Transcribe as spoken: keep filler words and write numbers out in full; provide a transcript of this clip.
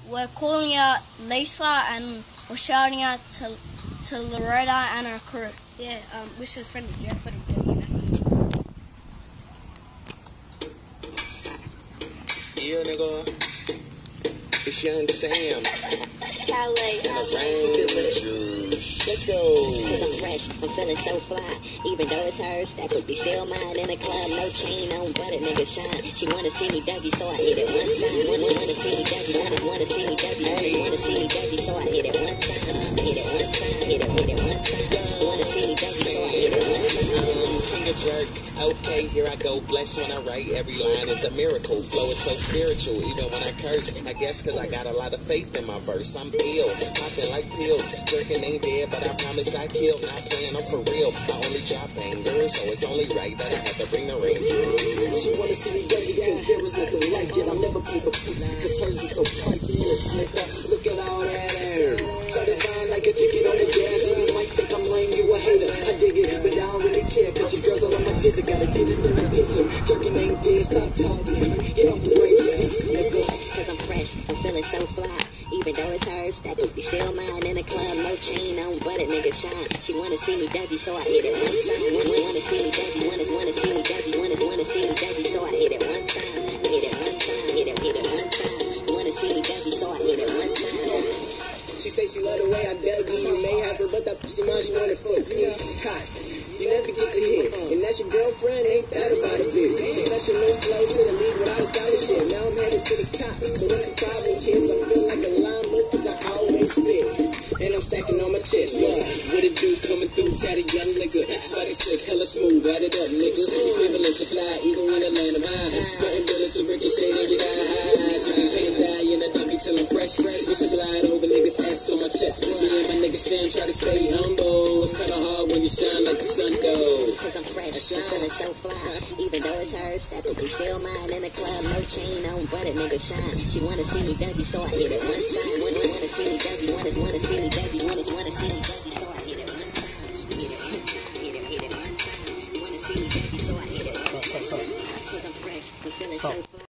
we're calling out Lisa and we're shouting out to to Loretta and her crew. Yeah, um, we should friend Jeff for the video. Yeah, nigga. It's Young Sam. Calais, And the Rangers. Let's go. Cause I'm fresh, I'm feeling so fly. Even though it's hers, that could be still mine. In the club, no chain on, but a nigga shine. She wanna see me Dougie, so I hit it one time. Wanna, wanna see me Dougie, wanna, wanna see me Dougie, wanna, wanna see me Dougie, so I hit it one time. Hit it one time, hit it, hit it one time. Wanna see me Dougie, so I hit it one time. King of jerk. Okay, here I go. Blessed when I write. Every line is a miracle. Flow is so spiritual, even when I curse. I guess cause I got a lot of faith in my verse. I'm ill, popping like pills. Jerking ain't dead, but I promise I kill. Not playing, I'm for real. I only drop anger, so it's only right that I have to bring the range. She wanna see me Dougie cause there was nothing like it. I'll never pay for peace because hers is so priceless. Nigga, look at all that air. Shut it fine like a ticket on the gas. You might think I'm lame, you a hater. I dig it, but I don't really care cause your girls all on my diss. I gotta get this, then I diss her. Jerking ain't dead, stop talking. Get off the race, nigga. Cause I'm fresh, I'm feeling so fly. Even though it's hers, that could be still mine. In the club, no chain on, but a nigga shine. She wanna see me Dougie, so I hit it one time. Wanna, wanna see me Dougie, wanna, wanna see me Dougie, wanna, wanna see me Dougie, so I hit it one time. Hit it one time, hit it, hit it one time. Wanna see me Dougie, so I hit it one time. She say she love the way I Dougie. You may have her, but that pussy mine, she wanna fuck me. Hot. You never get to hit, and that's your girlfriend, ain't that about a bitch? Professional flow to the league without a scholarship. Now I'm headed to the top, so what's the problem, kids? I feel like a llama, cause I always spit. And I'm stacking on my chips. What? What it do coming through, tatty young nigga? Spotty sick, hella smooth, add it up, nigga. Equivalent to fly, even when I land, I'm high. Spitting bullets to ricochet, and you got high. Jimmy can't die in a Dougie till I'm fresh. It's a glide over niggas' ass on my chest. Me and my nigga Sam try to stay humble. It's kinda hard when you shine like the sun. Cause I'm fresh, I'm feeling so fly. Even though it's hers, that could be still mine. In the club, no chain on, but a nigga shine. She wanna see me Dougie, so I hit it one time. Wanna, wanna see me Dougie, wanna, wanna see me Dougie, wanna, wanna see me Dougie, so I